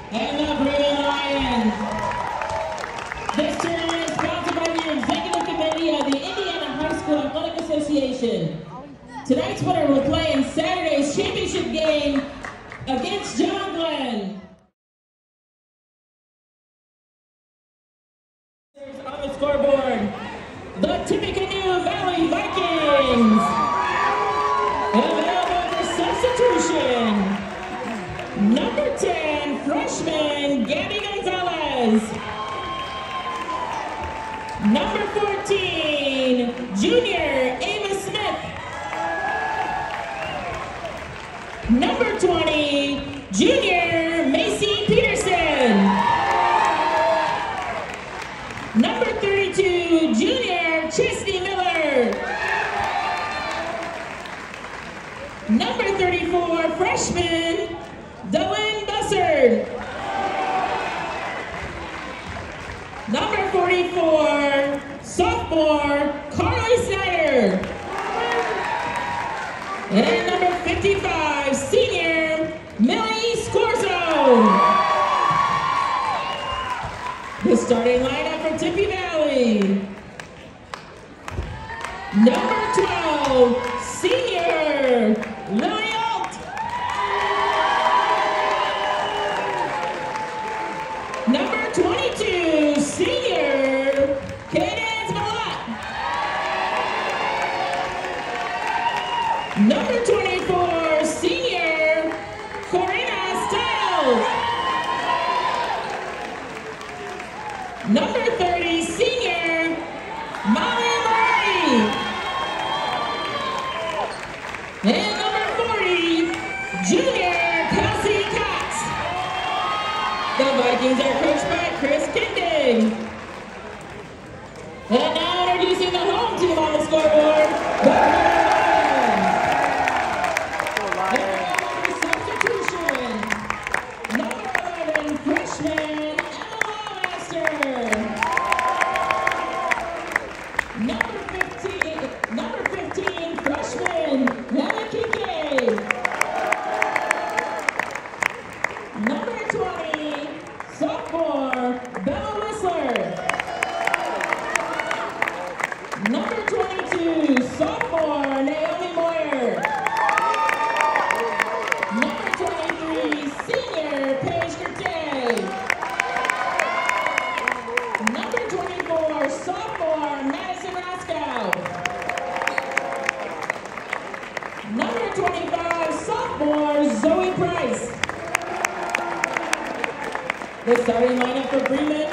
and the Bruin Lions. This tournament is sponsored by the Executive Committee of the Indiana High School Athletic Association. Tonight's winner will play in Saturday's championship game against John Glenn. On the scoreboard, the Tippecanoe Valley Vikings. Available for substitution, number 10, freshman Gabby Gonzalez. Number 14, junior Ava Smith. Number 20, junior Macy Peterson. Number 32, junior Chesney Miller. Number 34, freshman Dylan Bussard. Number 44, sophomore Carly Snyder. And number 55, senior Millie Scorzo. The starting lineup for Tippy Valley. Number 12, senior Lily Alt. Number 22, senior Cadence Malott. Number 24, senior Corina Stiles. Number 30, senior Molly Murray. And number 40, junior Kelsey Cox. The Vikings are coached by Chris Kinding. And now introducing the home team on the scoreboard, the substitution, number 11, freshman Emma Lawmaster. Number 15, freshman Hannah Kincaid. Number 20, sophomore Bella Whistler. Number 22, sophomore Naomi Moyer. Number 23, senior Paige Gertay. Number 24, sophomore Madison Raskow. Number 25, sophomore Zoe Price. The starting lineup for Bremen.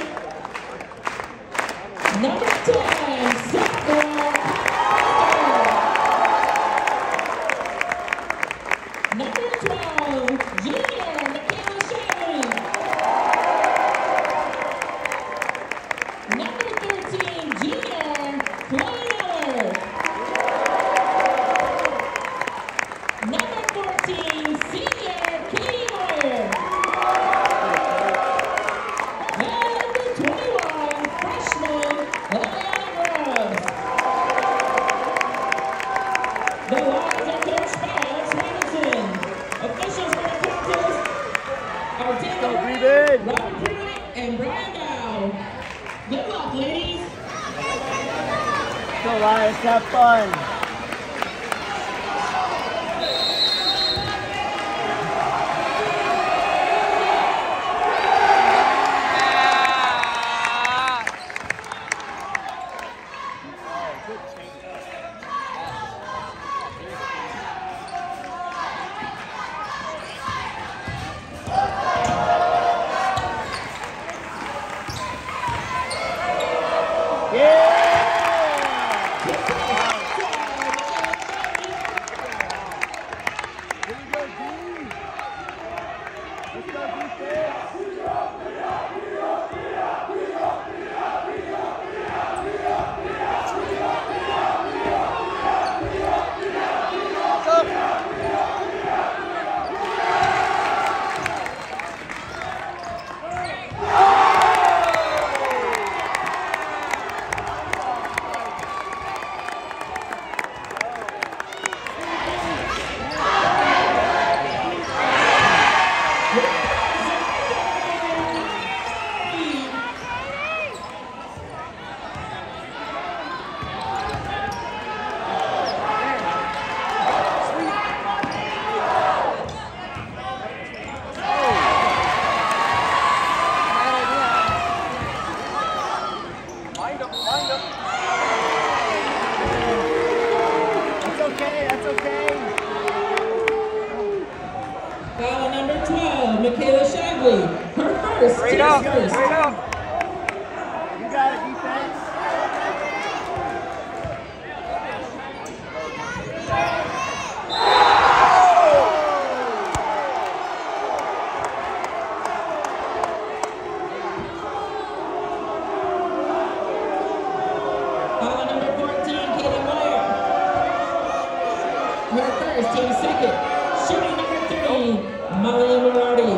Number 10, sophomore Number 12, junior Michaela Shanley. Number 13, junior Chloe Miller. Number 14, senior Katie Moyer. And number 21, freshman Eliana Grubbs. The Lions are coached by Alex Robinson. Officials for the contest are Daniel Ryan, Robert Pruitt, and Brian Dow. Good luck, ladies. Go Lions, have fun. Kayla Shagley. Her first. Straight up. First. Straight up. You got it, defense. Number 14, Katie Meyer. Her first, team second. Shooting number 3, Molly Morardi.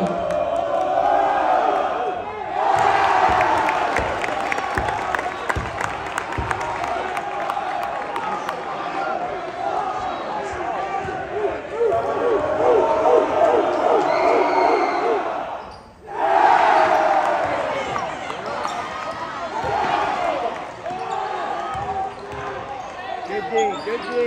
Good D, good D.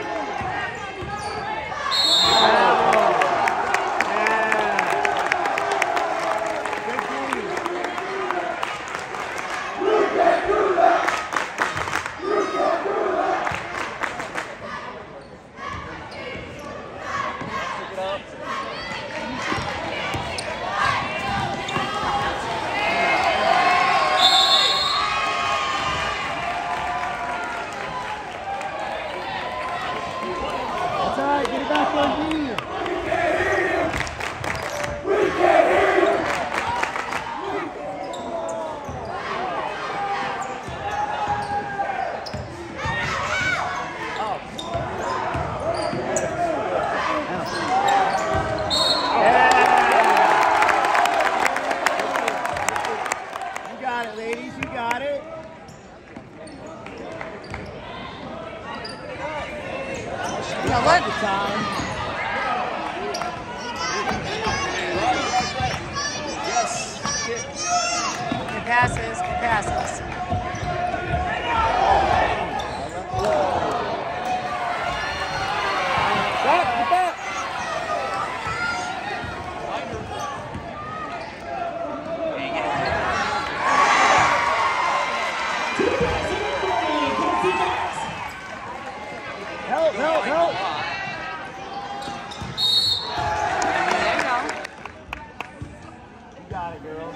That's all right, get it back on D. You got it, ladies, you got it. Now what? The time. Yes. Good passes. Good passes. Back. Get back. Help, help, help. You got it, girl.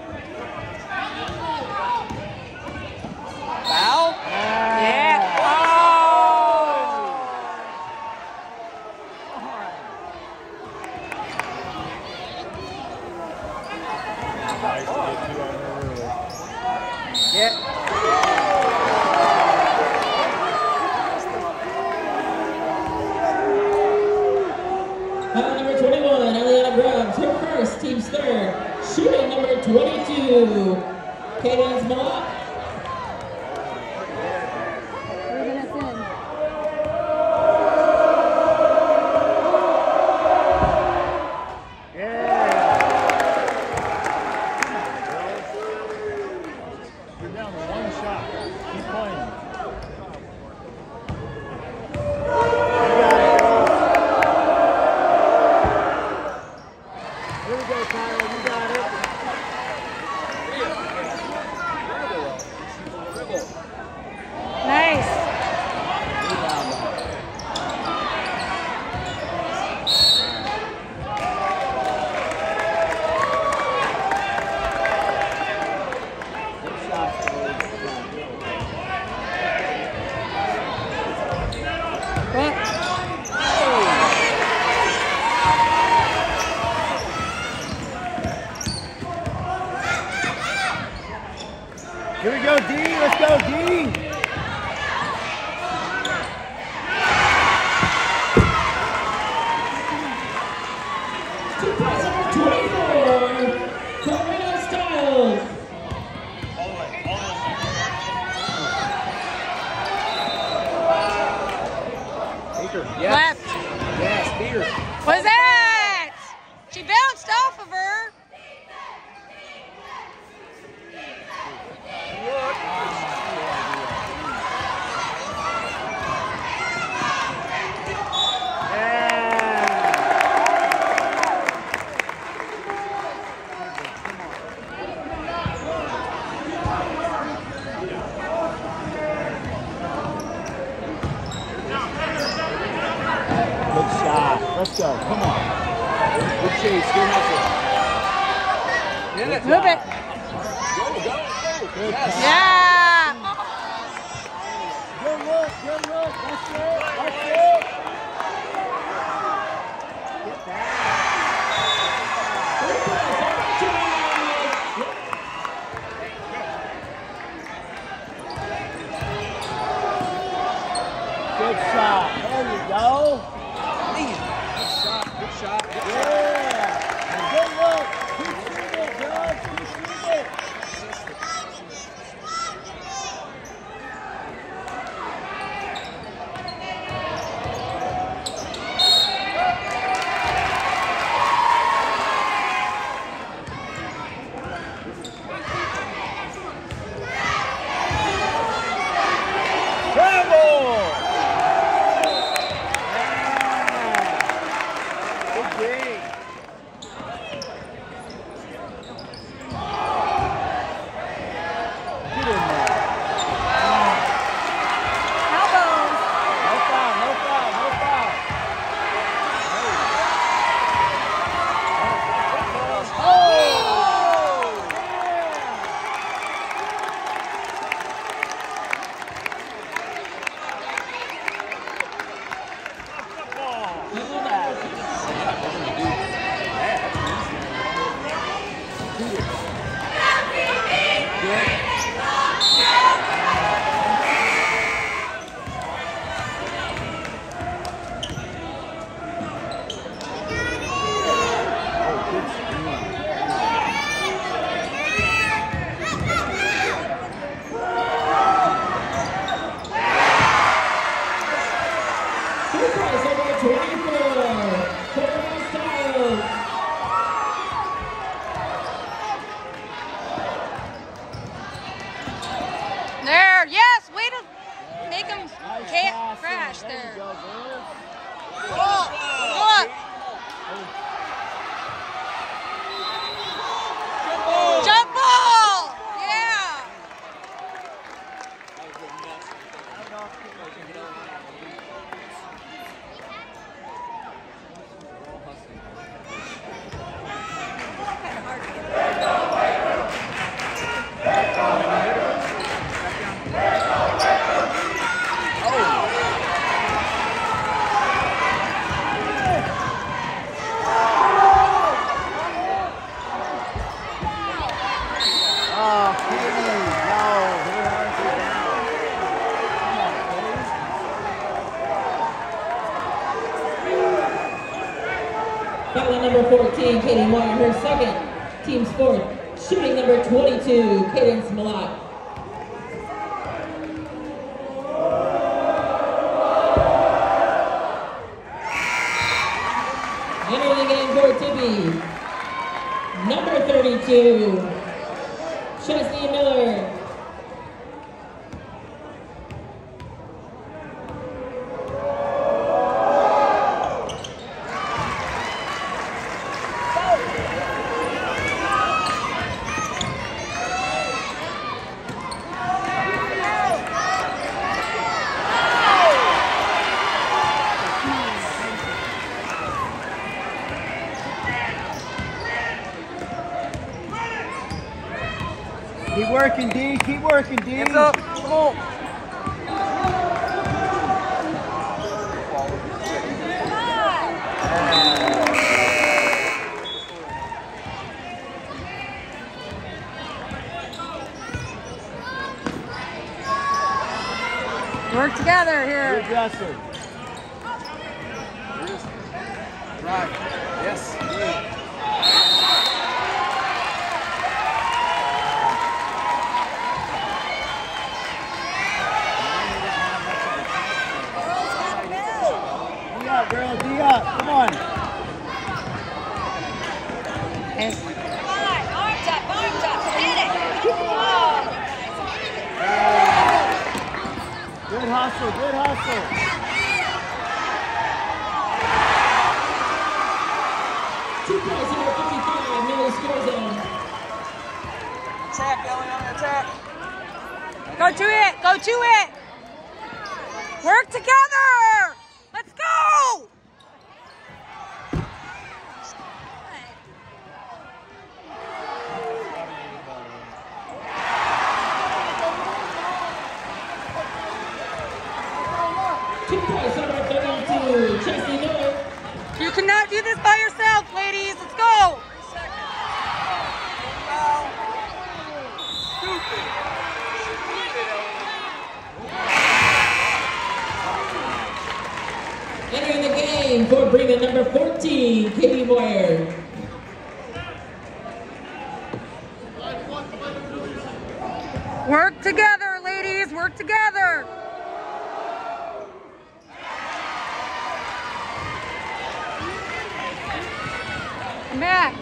Foul? Yeah. Oh! Yeah. Number 21, Eliana Grubbs. Her first, team's third. Shooting number 22, Cadence Malak. 3 minutes in. You're down to one shot. Keep playing. Here we go, Tyler. You got it. Nice. Good shot, boys. Here we go, D. Let's go, D. Team prize number 24, Carolina Styles. Left. Yes, Peter. What's that? She bounced off of her. Good shot. Let's go. Come on. Good chase. Good hustle. Move it. Go. Yes. Yeah. Good look. That's it. Get back. Good shot. There you go. Good shot. Yeah. Good look. Keep shooting it, Judge. Keep shooting it. There. Yes. Way to make him crash there. Look. Jump ball. Yeah. Foul number 14, Katie Moore, her second, team's fourth. Shooting number 22, Cadence Malott. Entering the game for Tippy, number 32, Chesney Miller. Keep working, D. Keep working, D. Hands up. Come on. Work together here. Good dresser. Right. Yes. Good. Girl, D up. Come on. Yes. Arms up, hit it. Good hustle, good hustle. Two points number 55, Miller score zone. Attack, Ellen, on the attack. Go to it. Go to it. Work together. Let's go. the number 14, Katie Moyer. Work together, ladies, work together. Come back.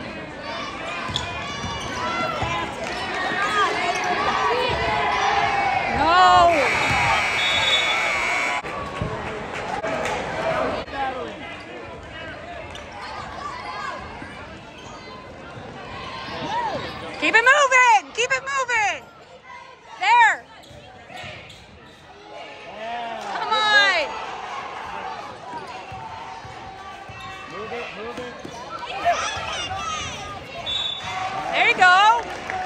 No. Keep it moving, keep it moving. There. Come on. Move it, move it. There you go.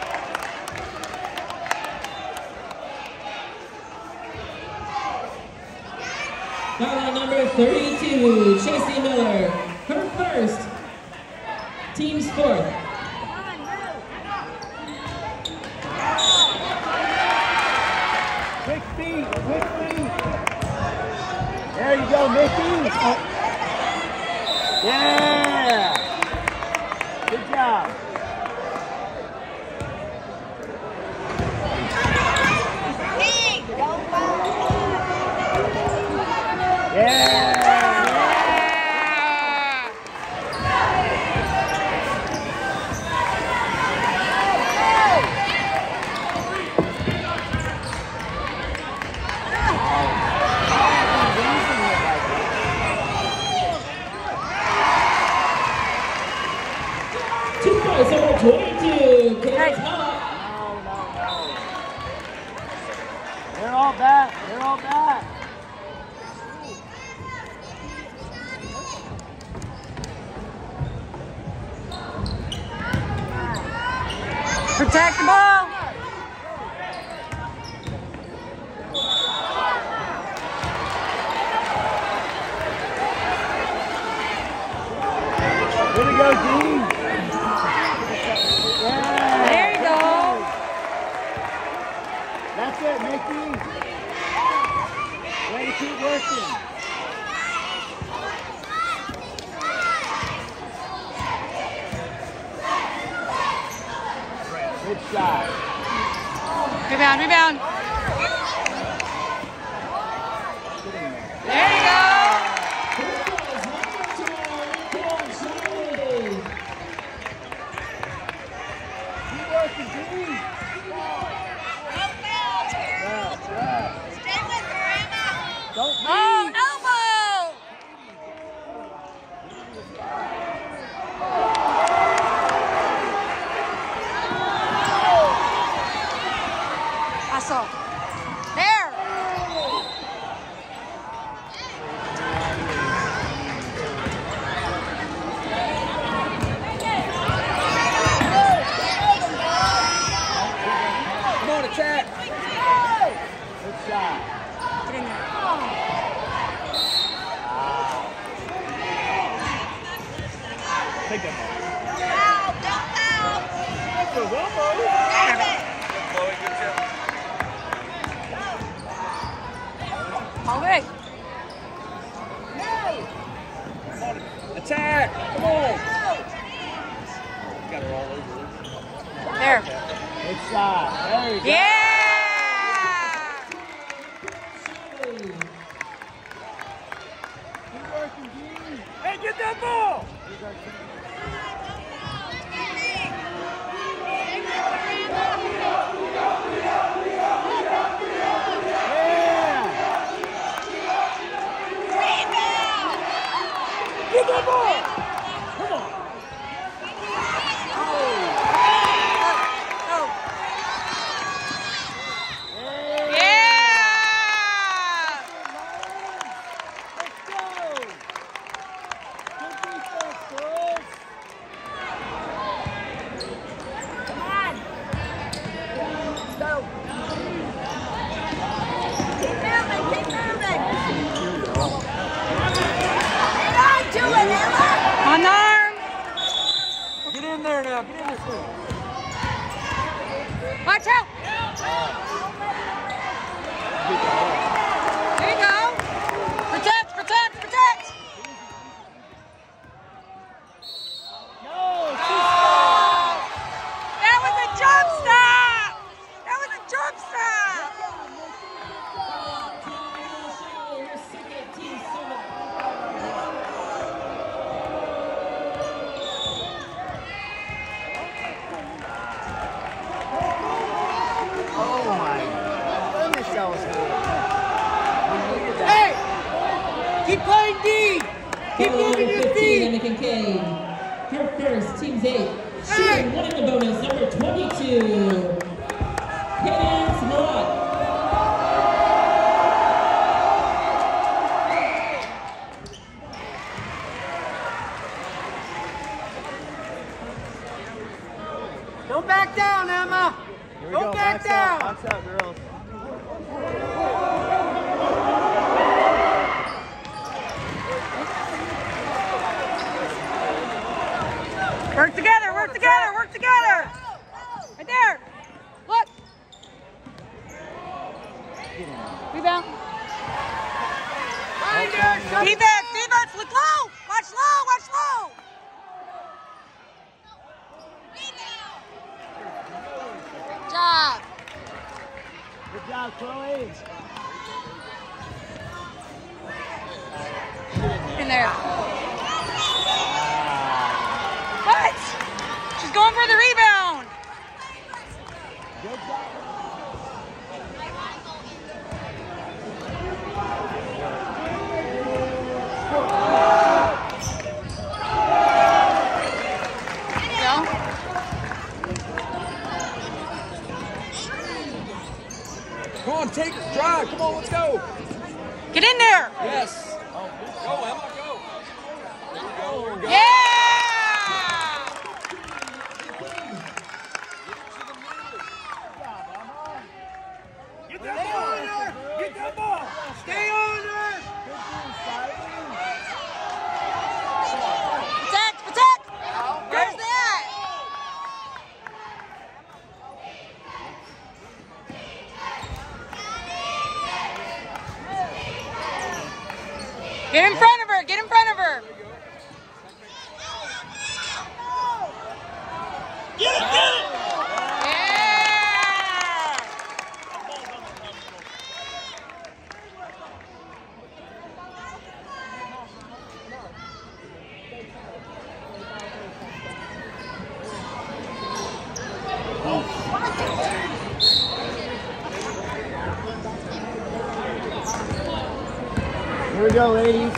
Foul number 32, Chasey Miller. Her first. Team's fourth. Quick feet, quick feet. There you go, Mickey. Oh. Yeah. Good job. Yeah. Number 22, Kate Huff. No. They're all back. They're all back. Protect the ball. Here we go, Dean. Yeah. There you go. That's it, Mickey. Way to keep working. Good shot. Rebound, rebound. There you go. Keep working, Dean. Don't leave. Oh, elbow. Hustle. There. Come on, attack. Good shot. Get in there. Take that ball. Chloe, good job. All right. Attack. Come on. Got her all over. There. Good shot. There you go. Yeah. Keep working, Dean. Hey, get that ball. Get that ball! Come on! Go. Hey, Yeah. let's go! Good defense, boys! Come on. Let's go. Keep moving, keep moving. Hang on to it, Ella. On the arm. Get in there now. Get in there. Watch out. There you go. Protect, protect, protect. our first, teams 8. Shooting, winning the bonus, number 22. Cadence Malott. Don't back down, Emma. Don't back down. Box out, girls. Work together, work together, work together. Right there. Look. Rebound. Defense, defense, look low. Watch low, watch low. Great job. Good job, Chloe. In there. What? She's going for the rebound. Good job. Come on, take drive. Come on, let's go. Get in there. Yes. Go, Emma, go. Go. Yeah. Get that ball in there. Get that ball. Stay on there. Protect, protect. Where's that? Get in front of her, get in front of her. Get it, get it. Yeah. Here we go, ladies.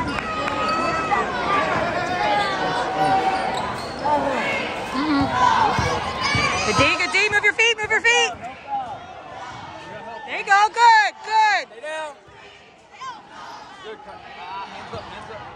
Good D, move your feet, move your feet. There you go, good, good. Stay down. Good. Hands up, hands up.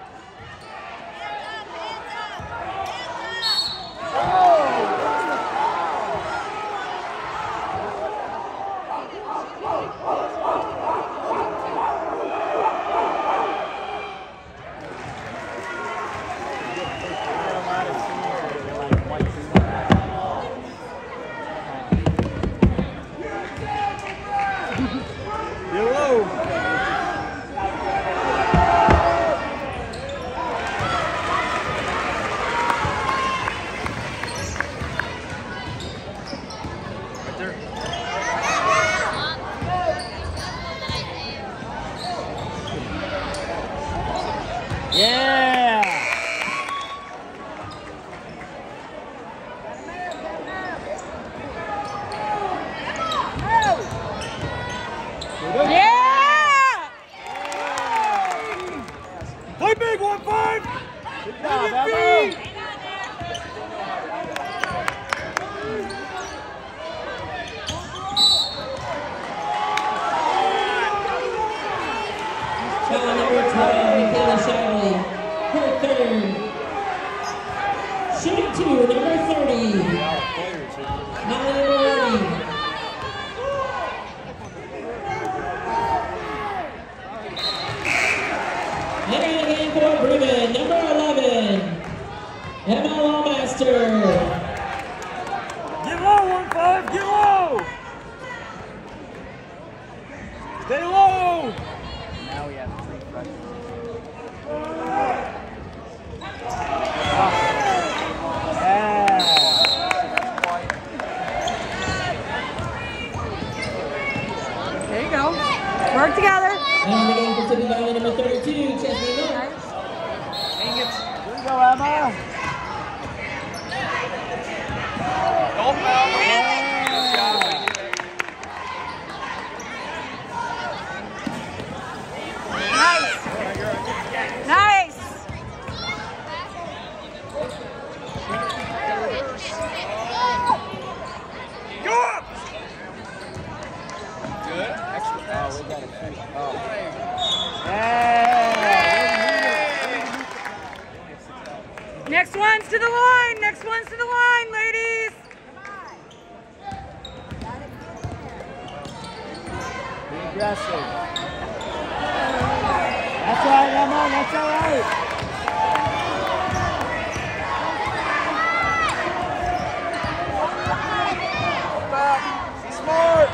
Yeah. Yeah! Play big, 1-5. Good job, Emma. Foul number 12, Michaela Shiley. Her third. Shooting 2, number 30. Molly Maloney. Entering the game for Bremen, number 11. Emma Lawmaster. Get low, 1-5. Get low. Stay low. Now we have 3 freshmen. There you go. Work together. And the game for Tippy Valley, number 32, Chesney Miller. Here we go, Emma. aggressive. That's all right, Emma. That's all right. Be smart.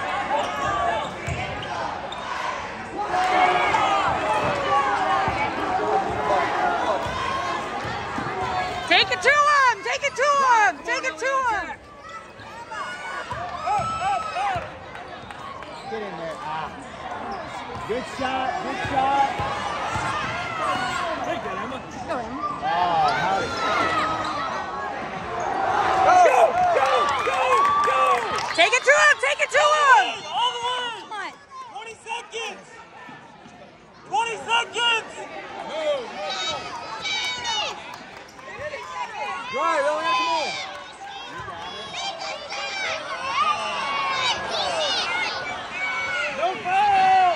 Take it to him! Take it to him! Take it to him! Get in there. Ah. Good shot. Good shot. Take that, Emma. Go, Em. Oh, howdy. Go, go, go, go. Take it to him! Take it to him! All the way. Come on. 20 seconds. 20 seconds. Move. Right, Elliot, come on. No foul.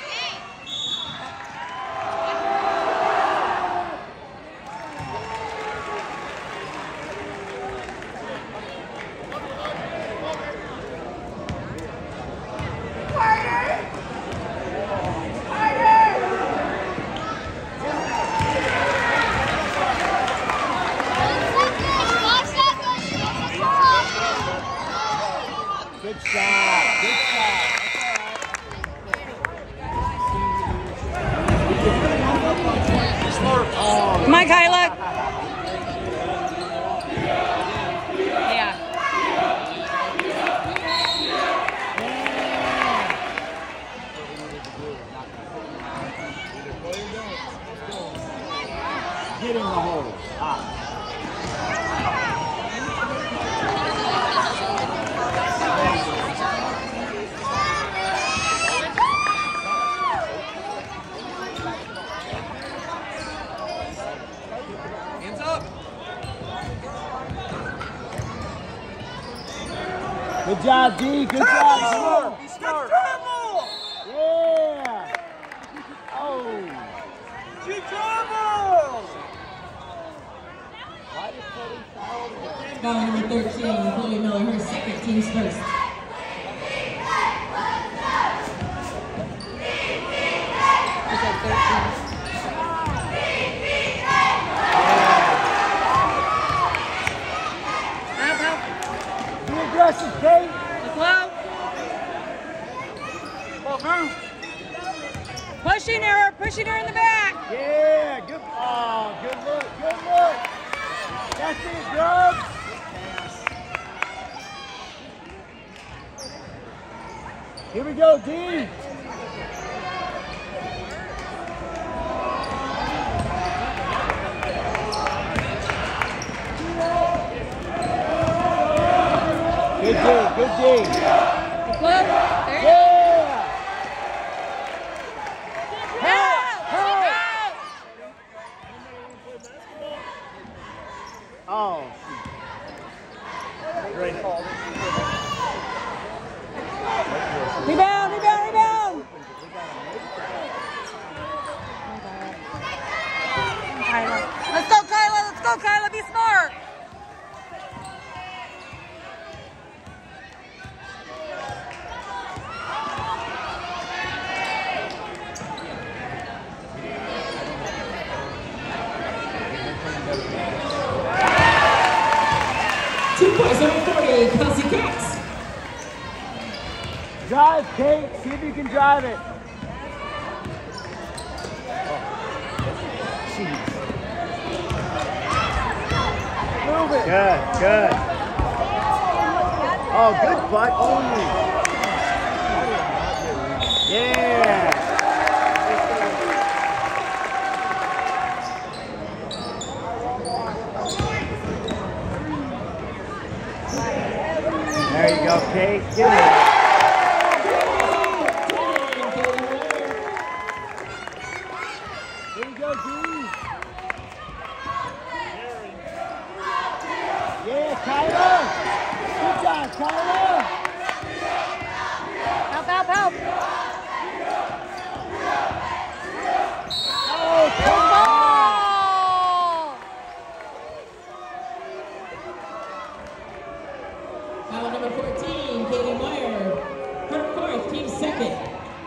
Good shot. Good shot. Come on, Kyla. Yeah. Get in the hole. Ah. Hands up. Good job, D. Good job. Travel. Be smart. Yeah. Oh. She travels. Why did Cody foul me? Foul number 13, Chloe Miller, her second, team's first. Help, help. Be aggressive, Kate. Look low. Well, move. Pushing her in the back. Yeah. Good. Oh, good look. Good look. That's it, Grubs. Here we go, D. Good D. Good D. Look low. There you go. Yeah. Help! Help! Oh, Rebound, rebound, rebound! Kyla. Let's go, Kyla! Let's go, Kyla! Be smart! Number 40, Kelsey Cox. drive, Kate. See if you can drive it. Move it. Good, good. Oh, good butt only. Yeah. There you go, Kate. Get it. Here you go, G. Yeah, Kyla. Good job, Kyla. Help, help, help. Oh, come on. Foul number 14, Katie Meyer. Her fourth, team second.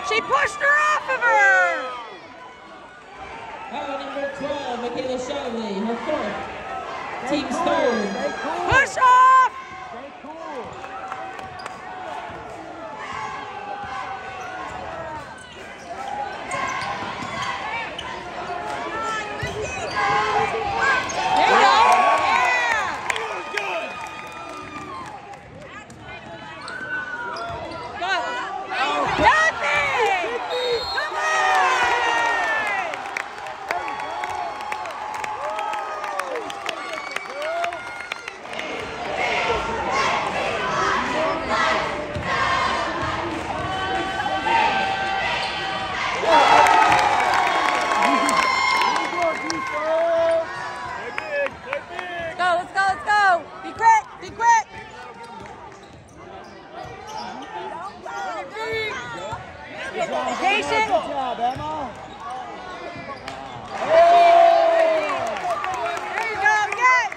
She pushed her off of her. Foul number 12, Michaela Shelly, her fourth. Team's Stay third. cool. Push off. Stay cool. There you go. Yeah. Go. Nothing. Come on. Let's go, let's go. Be quick, be quick. Patient. Good job, Emma. There you go, again.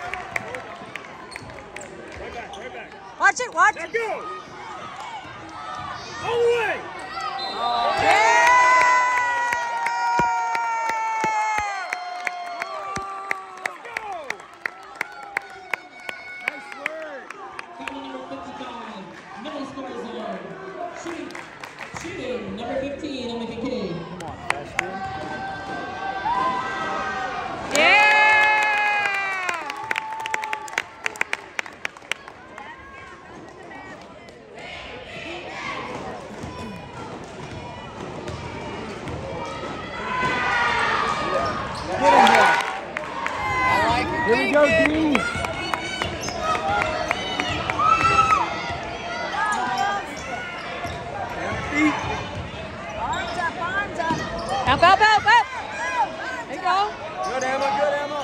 Right back. Watch it, watch Now it. go. All the way. Yeah. Nice work. Foul number 55, middle school zone. Shooting number 15, Emeka King. Come on, freshman. Yeah. Get in there. Here we go, D. Up, up, up, up. There you go. Good, Emma. Good, Emma.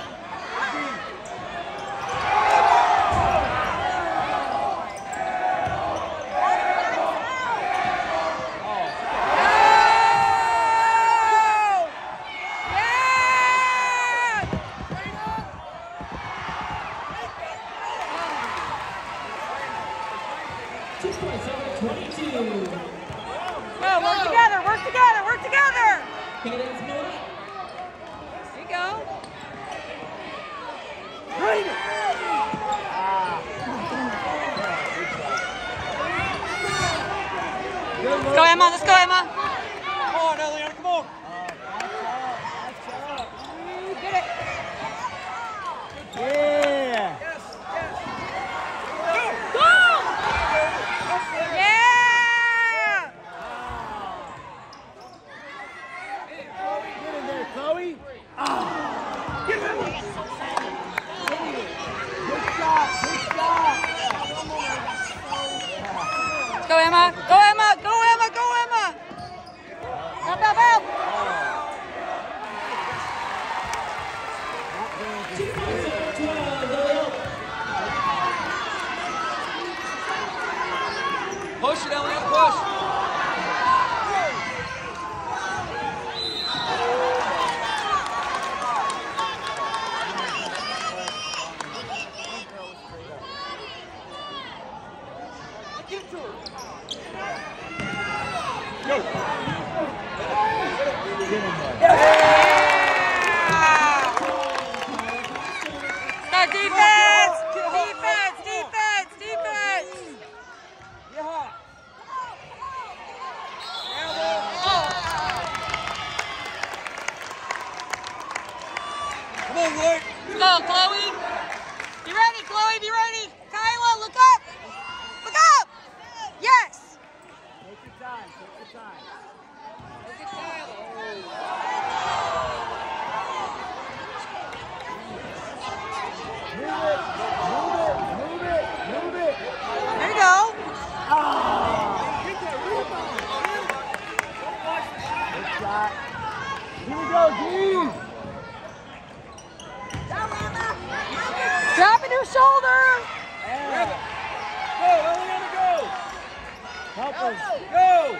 Yeah. 2 points over 22. Go, work together, work together, work together. Cadence Miller. There you go. Bring it. Good Let's go, Emma, let's go, Emma. Come on, Eliana, come on. Get it. Yeah. Go. Yeah. Get in there, Chloe. Good shot. Good shot. Let's go, Emma. Go, Emma. Go, Emma. Go, Emma. Up, up, up. 2 points over 12, Lily Oak. Push it, Eliana, push. Go. Get in there. Start defense. Defense, defense, defense. Yeah. Come on, Lloyd. Let's go, Chloe. Be ready, Chloe. Be ready. Kyla, look up. Look up. Yes. Take your time. Take your time. Move it. There you go. Good shot. Here we go, D. Drop it to your shoulder. Yeah. Go, Eliana, go. Help us. Go.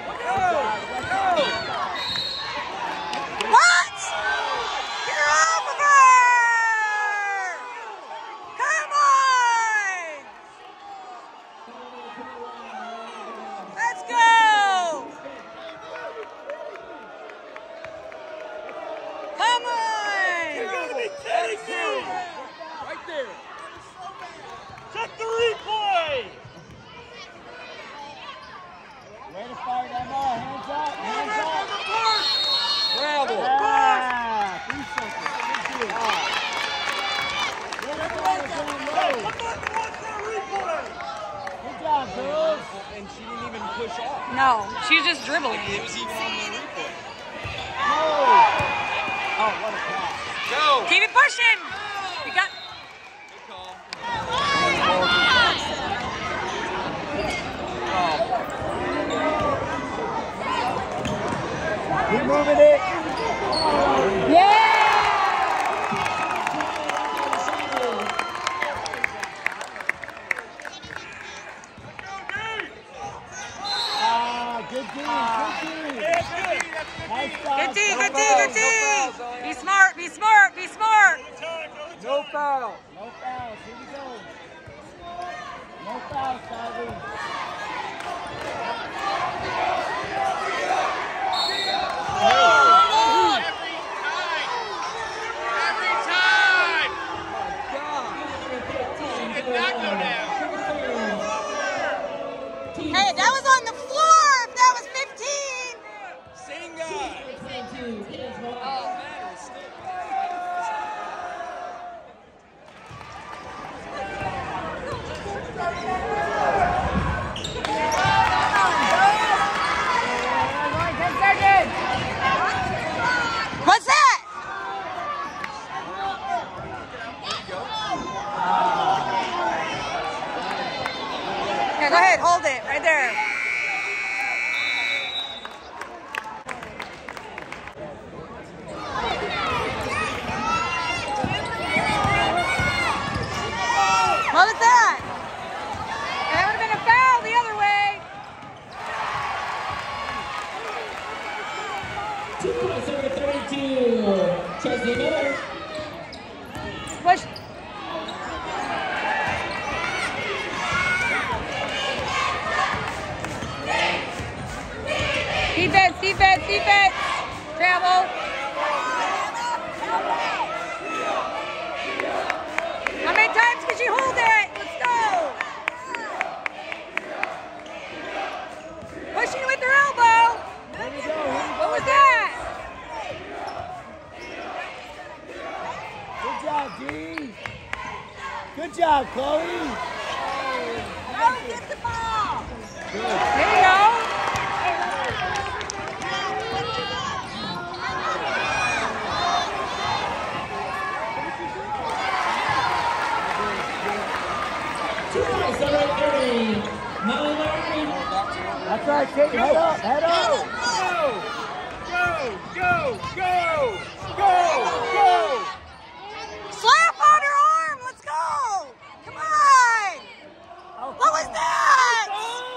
What? Get off of her. Come on. Let's go. Way to fight, Emma. Hands up. Hands up. Travel. Yeah. Do something. Good deal. Way to fight again, low. Good job, girls. And she didn't even push off. No, she was just dribbling. It was even on the replay. No. Oh, what a pass. Go. Keep it pushing. You got. Good call. Keep moving it. Yeah. Good D. Nice job. Good D, good D, good D. Be smart, be smart, be smart. No foul. No fouls. Here we go. No fouls, Kylie. Every time. She did not go down. Hey, that was on the floor. If that was 15. Same guy. What's that? Okay, go ahead, hold it right there. What was that? That would have been a foul the other way. 2 points over 32. Chelsea Miller. Push. Defense, defense, defense. Travel. How many times can she hold it? Let's go. Pushing with her elbow. Here we go. What was that? Good job, D. Good job, Chloe. Go get the ball. There you go. That's right, Kate. Head up, head up. Go. Slap on her arm. Let's go. Come on. What was that?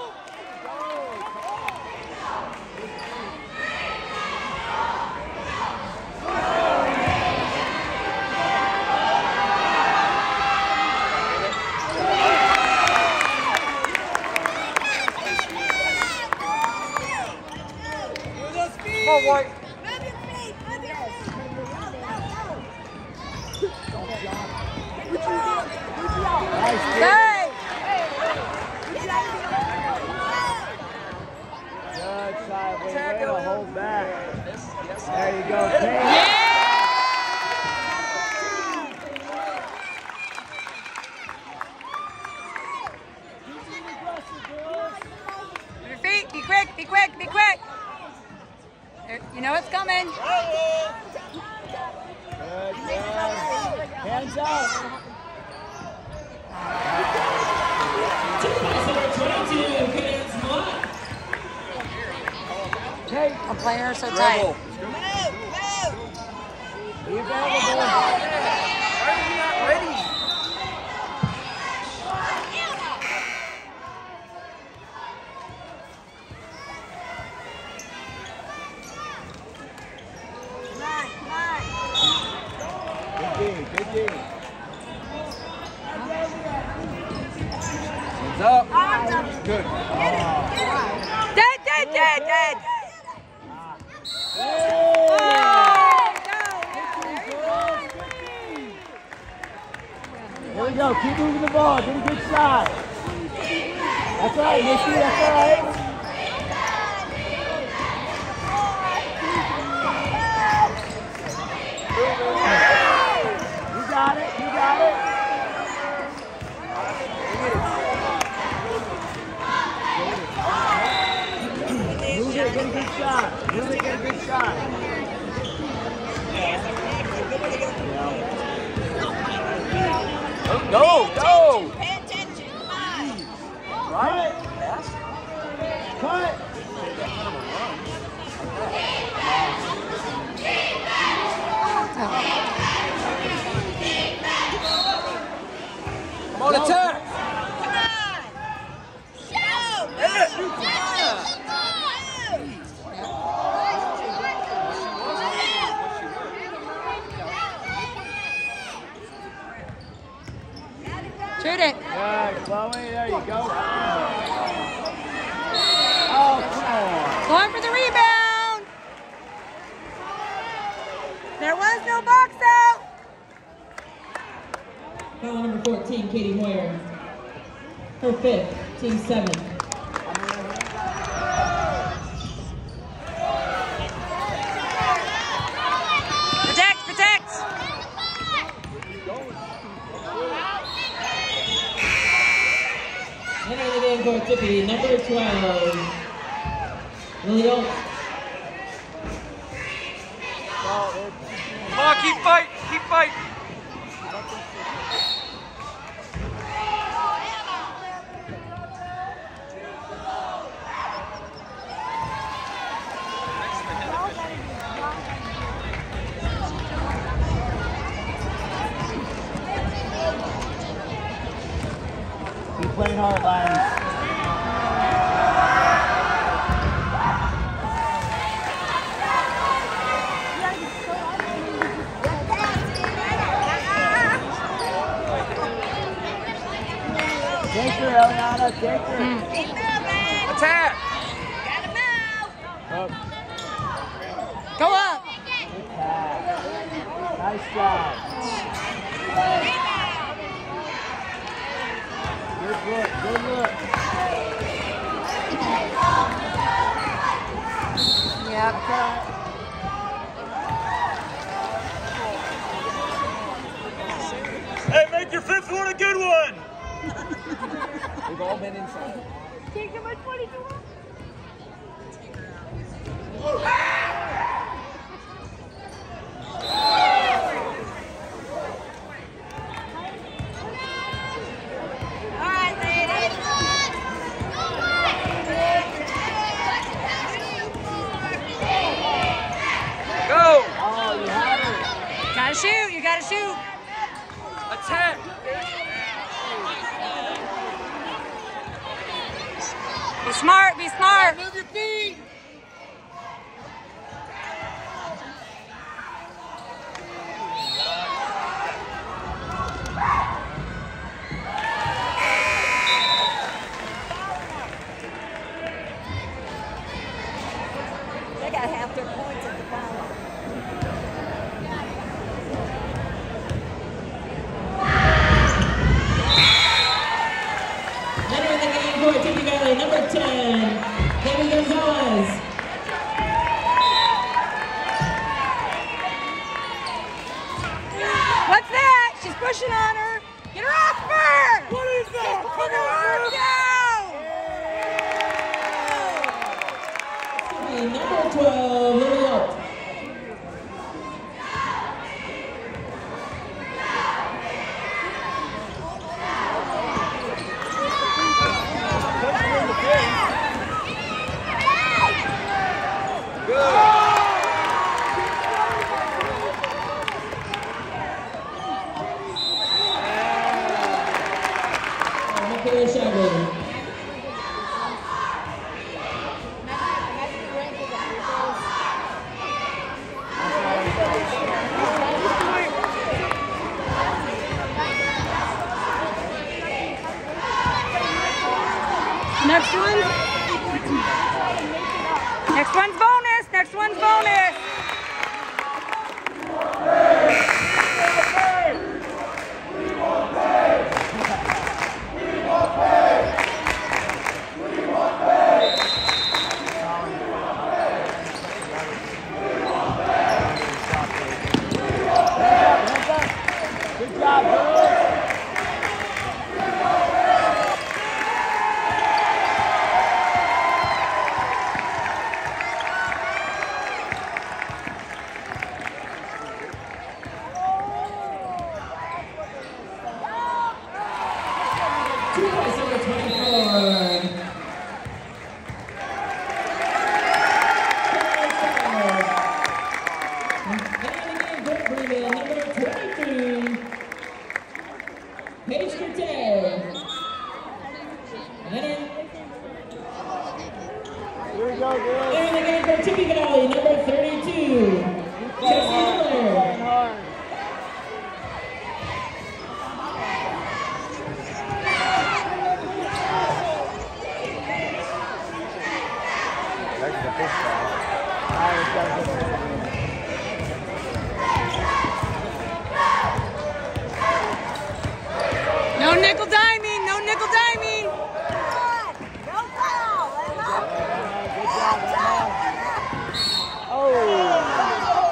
Come on, White. Move your feet. Move your feet. Nice, Kate. Hey. Good side. Way to hold back. There you go, Kate. Yeah. Move your feet. Be quick. Be quick. Be quick. There, you know it's coming. Good. Hands up. 2 points over 22. Cadence Mott. Kate, I'm playing her so tight. Dribble. be available. Why is he not ready? Good D. Hands up. Good. Dead. There we go. Keep moving the ball. Get a good shot. That's right, Missy. That's all right. Shoot it. Good, Chloe. There you go. Oh, come on. Going for the rebound. There was no box out. Foul number 14, Katie Moyer. Her 5th, team 7th. Protect, protect. Entering the game for Tippy, number 12, Lily Oak. Come on, keep fighting, keep fighting. Keep playing hard, Lions. Take her, Eliana, take her. Attack. Up. Go up. Good pass. Nice job. Good look, good look. Yep. Hey, make your 5th one a good one. We've all been inside. Take him at 22. Go. Oh, you have it. Gotta shoot, you gotta shoot. Attack. Be smart, be smart. Move your feet. They got half their points at the final. Entering the game for Tippy Valley, number 10, Debbie Gonzalez. What's that? She's pushing on her. Get her off her. What is that? Put her arm down. Tippy, number 12, Lily Oak. Michaela Chagrin. Next one. Next one's bonus. Next one's bonus. Good job, girls. go, girls. And the game for Tippy Valley, number 32. Chelsea Miller. Hard. That's the fish ball. No nickel diming, no nickel diming. No foul. Good job, Emma. Oh.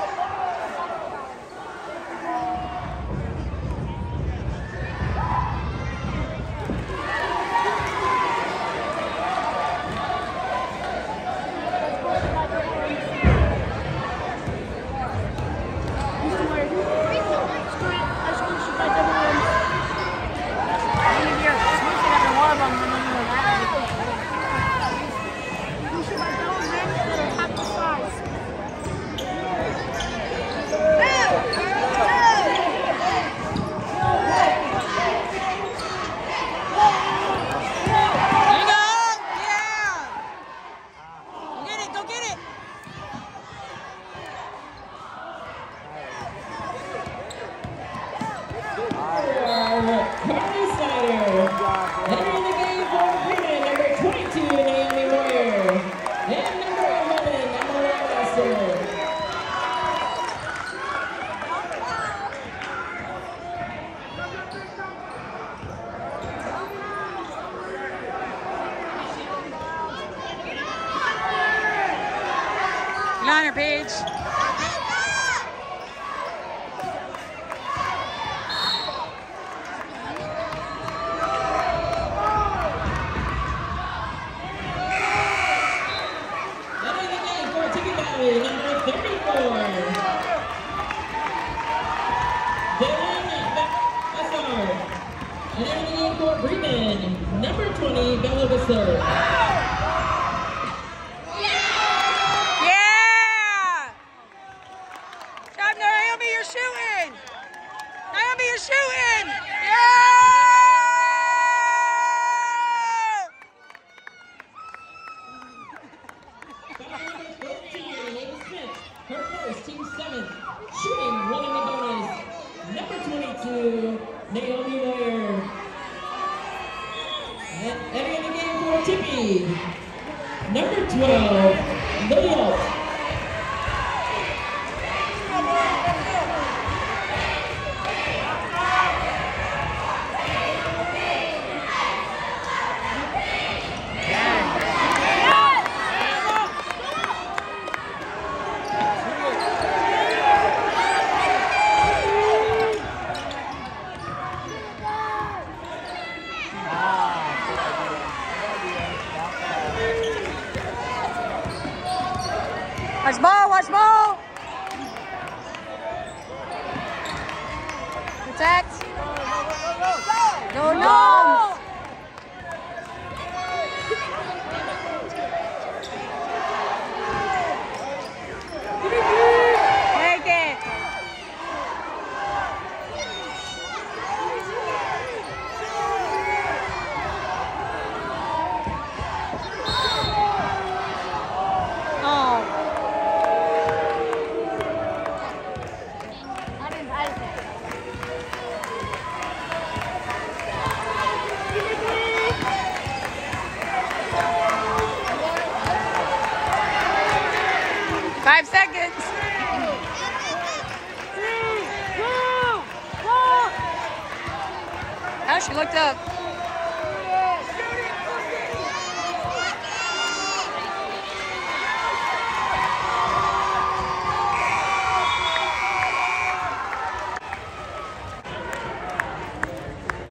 Carly Snyder. Entering the game for Freeman, number 22, Naomi Warrior. And number 11, Emma Lester. Get on her, Paige. Number 34. Dylan Bessard. And in the game for Bremen, number 20, Bella Visser. Yeah! Job, Naomi, you're shooting! Naomi, you're shooting! Yeah! Her first, team 7th, shooting, winning the bonus. Number 22, Naomi Moyer. And entering the game for Tippy, number 12, Lily Alt. Watch ball, watch ball! Protect! No, no! Take it! Oh. Five seconds. Oh, she looked up.